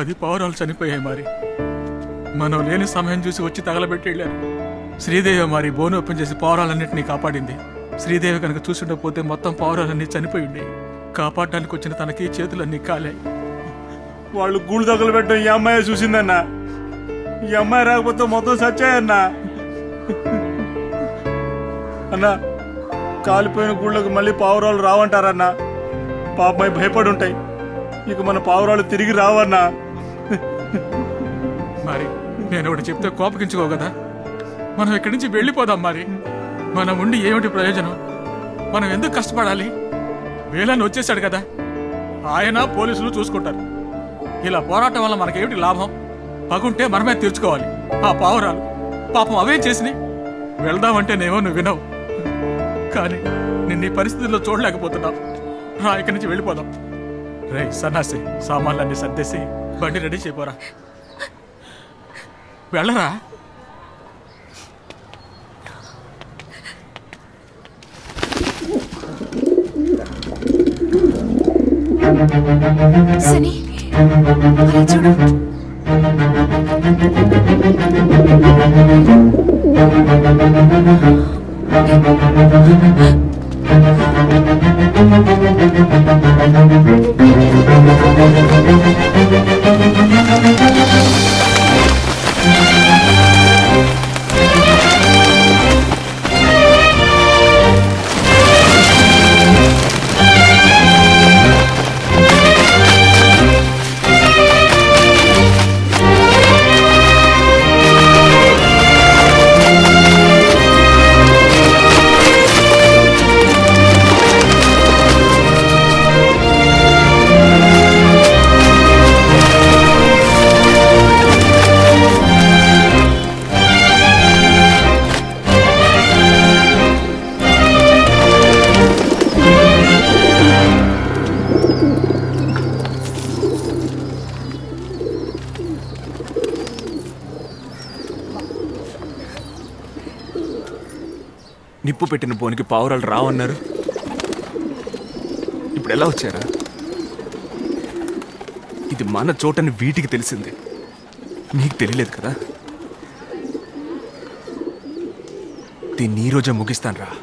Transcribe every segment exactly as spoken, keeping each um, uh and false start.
పది పావురాలు చనిపోయాయి మరి. మనం లేని సమయం చూసి వచ్చి తగలబెట్టి వెళ్ళారు. శ్రీదేవి మరి బోను ఓపెన్ చేసి పావురాలన్నింటినీ కాపాడింది. శ్రీదేవి కనుక చూసుండకపోతే మొత్తం పావురాలన్నీ చనిపోయి ఉండే. కాపాడడానికి వచ్చిన తనకి చేతులన్నీ కాలాయి. వాళ్ళు గూళ్ళు తగలబెట్టడం ఈ అమ్మాయి చూసిందన్నా. ఈ అమ్మాయి రాకపోతే మొత్తం సచ్చాయన్నా. అన్నా కాలిపోయిన గూళ్ళకు మళ్ళీ పావురాలు రావంటారన్నా. పాపమై భయపడి ఉంటాయి. ఇక మన పావురాలు తిరిగి రావన్నా. మరి నేను ఒకటి చెప్తే కోపగించుకో కదా. మనం ఇక్కడి నుంచి వెళ్ళిపోదాం మరి. మనం ఉండి ఏమిటి ప్రయోజనం? మనం ఎందుకు కష్టపడాలి? వేలని వచ్చేసాడు కదా, ఆయన పోలీసులు చూసుకుంటారు. ఇలా పోరాటం వల్ల మనకేమిటి లాభం? పగుంటే మనమే తీర్చుకోవాలి. ఆ పావురాలు పాపం అవే చేసినాయి. వెళ్దామంటేనేమో నువ్వు వినవు. కానీ నిన్న ఈ పరిస్థితుల్లో చూడలేకపోతున్నావు. రా ఇక్కడి నుంచి వెళ్ళిపోదాం. రే సన్నాసి, సామాన్లన్నీ సర్దేసి బండి రెడీ చేయపోరా. వెళ్ళరా. సని చూడు. నిప్పు పెట్టిన బోనికి పావురాలు రావన్నారు. ఇప్పుడు ఎలా వచ్చారా? ఇది మన చోటని వీటికి తెలిసింది, నీకు తెలియలేదు కదా. దీన్ని ఈ రోజే ముగిస్తాను రా.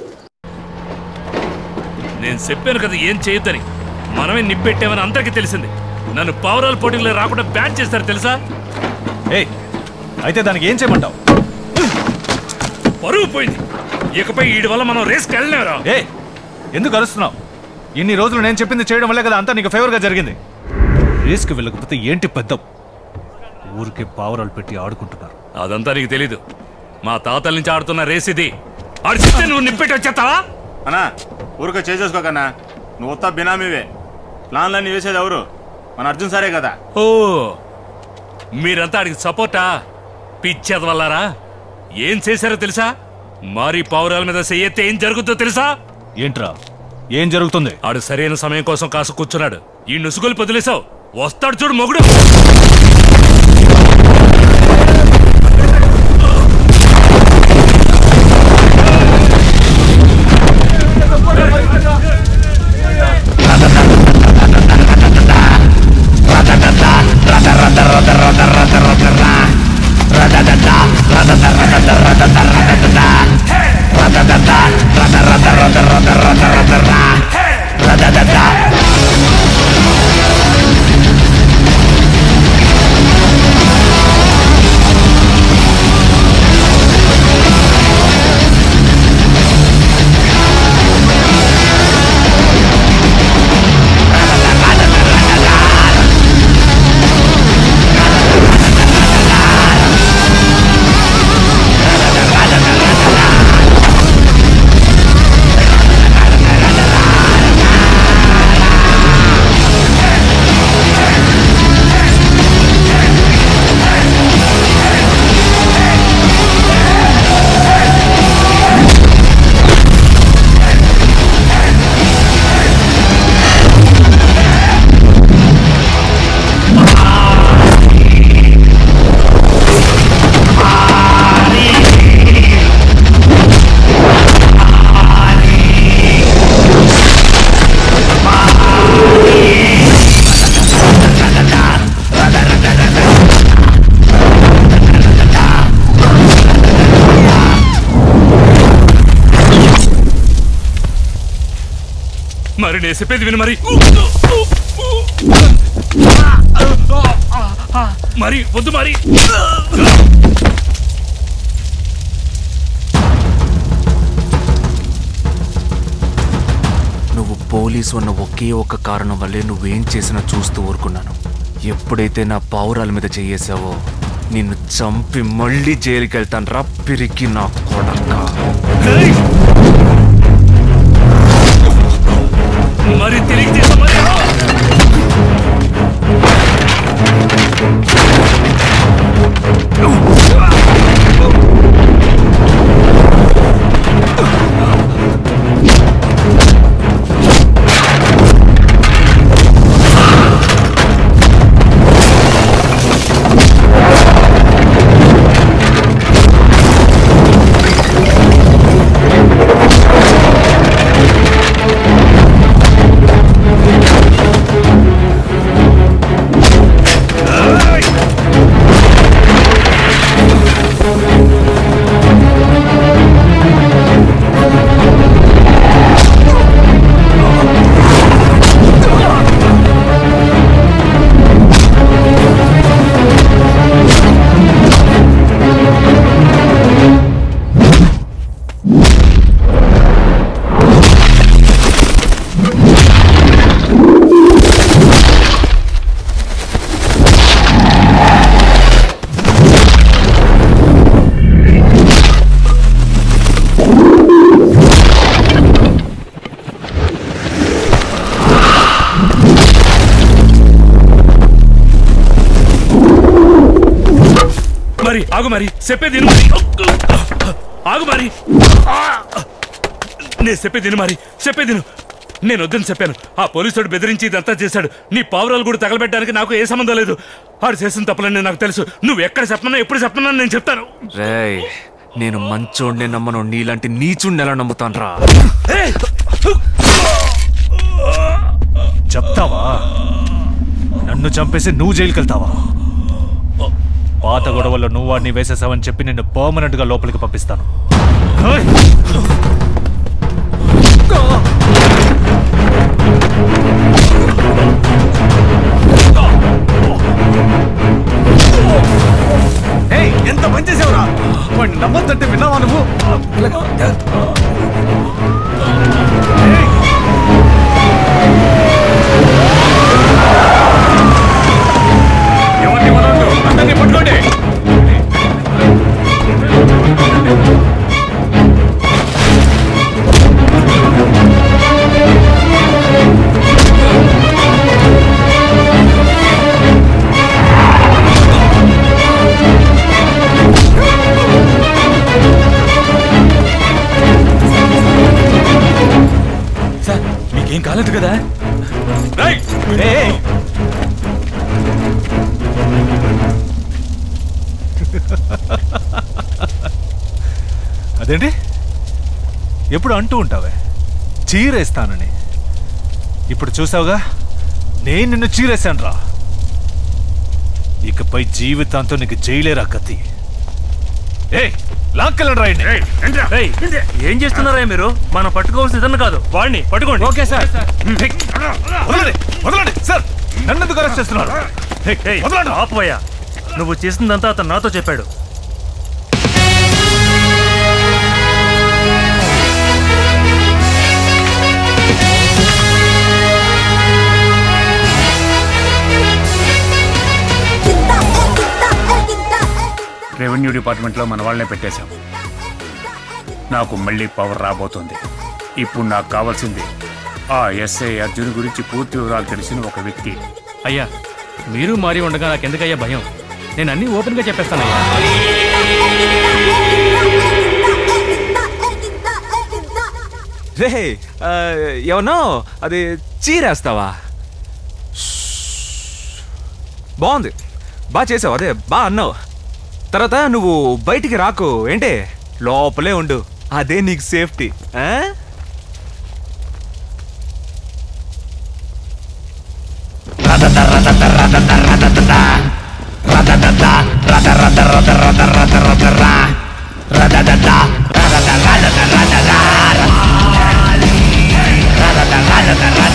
నేను చెప్పాను కదా ఏం చేయొద్దని. మనమే నిప్పెట్టామని అందరికీ తెలిసింది. నన్ను పావురాల పోటీలో రాకుండా బ్యాన్ చేస్తారు తెలుసా? ఏ అయితే దానికి ఏం చేయమంటావు? పరువు పోయింది. ఇకపై వీడి వల్ల మనం రేస్కి వెళ్ళినారా? ఏ ఎందుకు అరుస్తున్నావు? ఇన్ని రోజులు నేను చెప్పింది చేయడం వల్లే కదా అంతా నీకు ఫేవర్గా జరిగింది. రేస్కి వెళ్ళకపోతే ఏంటి పెద్ద ఊరికే పావురాలు పెట్టి ఆడుకుంటున్నారు. అదంతా నీకు తెలీదు. మా తాతల నుంచి ఆడుతున్న రేస్ ఇది. ఆడు చెప్తే నువ్వు నిప్పెట్టి వచ్చేస్తావా? అన్నా ఊరికే చేసేసుకోకన్నా. నువ్వు వస్తా బినామీవే. ప్లాన్లన్నీ వేసేది ఎవరు? మన అర్జున్ సారే కదా. ఓ మీరంతా ఆడికి సపోర్టా? పిచ్చేది వల్లారా? ఏం చేశారో తెలుసా? మారి పావురాల మీద చెయ్యెత్తే ఏం జరుగుతుందో తెలుసా? ఏంట్రా ఏం జరుగుతుంది? ఆడు సరైన సమయం కోసం కాసు కూర్చున్నాడు. ఈ నుసుగులు వదిలేసావు. వస్తాడు చూడు మొగుడు. మరి నేను చెప్పేది విను మరి మరి వద్దు మరి నువ్వు పోలీసు అన్న ఒకే ఒక్క కారణం వల్లే నువ్వేం చేసినా చూస్తూ ఊరుకున్నాను. ఎప్పుడైతే నా పావురాల మీద చేయేసావో నిన్ను చంపి మళ్ళీ జైలుకి వెళ్తాను రా పిరికి నా కొడక. మరి తిరిగి చేసా మరి ఆగు మరి చెప్పేది మరి ఆగు మరి నేను చెప్పేది మరి చెప్పేది నేను వద్దని చెప్పాను. ఆ పోలీసుడు బెదిరించి ఇదంతా చేశాడు. నీ పావురాలు కూడా తగలబెట్టడానికి నాకు ఏ సంబంధం లేదు. ఆడు చేసిన తప్పులని నాకు తెలుసు. నువ్వు ఎక్కడ చెప్పనా ఎప్పుడు చెప్పనా నేను చెప్తాను. రేయ్ నేను మంచోడ్నే నమ్మను, నీలాంటి నీచుడిని ఎలా నమ్ముతాను రా? చెప్తావా? నన్ను చంపేసి నువ్వు జైలుకి వెళ్తావా? పాత గొడవల్లో నువ్వు వాడిని వేసేసావని చెప్పి నిన్ను పర్మనెంట్ గా లోపలికి పంపిస్తాను. ఎంత పని చేసావురా? వాడిని నమ్మొద్దంటే విన్నావా నువ్వు? ఎవరిని వదలొద్దు, అందరినీ పట్టుకోండి. ఏం కాలేదు కదా? అదేంటి ఎప్పుడు అంటూ ఉంటావే చీరేస్తానని? ఇప్పుడు చూసావుగా నేను నిన్ను చీరేశాను రా. ఇకపై జీవితాంతో నీకు జైలేరా కత్తి. ఏయ్ లాక్కెళ్ళండి రాయండి. ఏం చేస్తున్నారా మీరు? మనం పట్టుకోవాల్సిన ఇదన్న కాదు, వాడిని పట్టుకోండి. Okay sir. వదలండి వదలండి సార్, నన్ను ఎందుకు అరెస్ట్ చేస్తున్నారు? ఆపోయా, నువ్వు చేసిందంతా అతను నాతో చెప్పాడు. రెవెన్యూ డిపార్ట్మెంట్లో మన వాళ్ళనే పెట్టేశాం. నాకు మళ్ళీ పవర్ రాబోతుంది. ఇప్పుడు నాకు కావాల్సింది ఆ ఎస్ఐ అర్జున్ గురించి పూర్తి వివరాలు తెలిసిన ఒక వ్యక్తి. అయ్యా మీరు మారి ఉండగా నాకెందుకయ్యా భయం? నేను అన్నీ ఓపెన్గా చెప్పేస్తానయ్యా. రే ఏమన్నా అది చీరేస్తావా? బాగుంది, బాగా చేసావు, అదే బా అన్నావు. తర్వాత నువ్వు బయటికి రాకు ఏంటే, లోపలే ఉండు, అదే నీకు సేఫ్టీ. Ra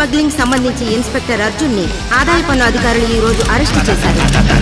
స్మగ్లింగ్ సంబంధించి ఇన్స్పెక్టర్ అర్జున్ ని ఆదాయ పన్ను అధికారులు ఈ రోజు అరెస్టు చేశారు.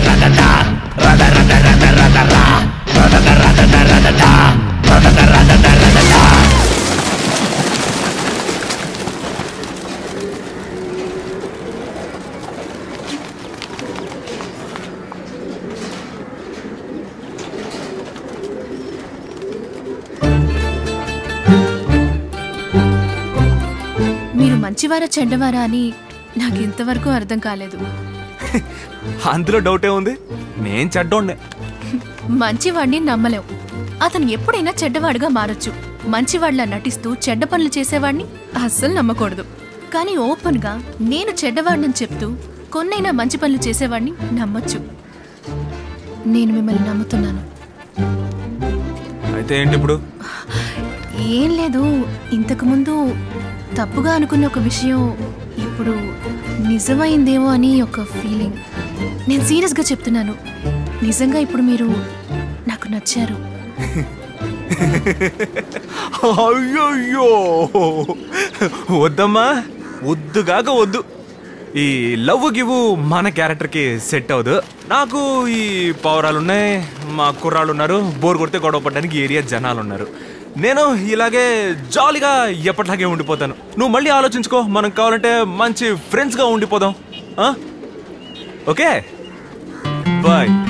మీరు మంచివారా చెడ్డవారా అని నాకు ఇంతవరకు అర్థం కాలేదు. అందులో డౌటే ఉంది, నేను చెడ్డోండే. మంచివాడిని నమ్మలేం. అతను ఎప్పుడైనా చెడ్డవాడుగా మారొచ్చు. మంచివాడిలా నటిస్తూ చెడ్డ పనులు చేసేవాడిని అస్సలు నమ్మకూడదు. కానీ ఓపెన్ గా నేను చెడ్డవాడిని చెప్తూ కొన్నైనా మంచి పనులు చేసేవాడిని నమ్మొచ్చు. నేను మిమ్మల్ని నమ్ముతున్నాను. అయితే ఏంటి ఇప్పుడు? ఏం లేదు, ఇంతకుముందు తప్పుగా అనుకున్న ఒక విషయం ఇప్పుడు నిజమైందేమో అని ఒక ఫీలింగ్. నేను సీరియస్గా చెప్తున్నాను, నిజంగా ఇప్పుడు మీరు నాకు నచ్చారు. అయ్యో వద్దమ్మా, వద్దుగాక వద్దు. ఈ లవ్ గివ్ మన క్యారెక్టర్కి సెట్ అవ్వదు. నాకు ఈ పౌరాలు ఉన్నాయి, మా కుర్రాళ్ళు ఉన్నారు, బోర్ కొడితే గొడవ పడడానికి ఏరియా జనాలు ఉన్నారు. నేను ఇలాగే జాలీగా ఎప్పటిలాగే ఉండిపోతాను. నువ్వు మళ్ళీ ఆలోచించుకో, మనం కావాలంటే మంచి ఫ్రెండ్స్గా ఉండిపోదాం. Okay bye.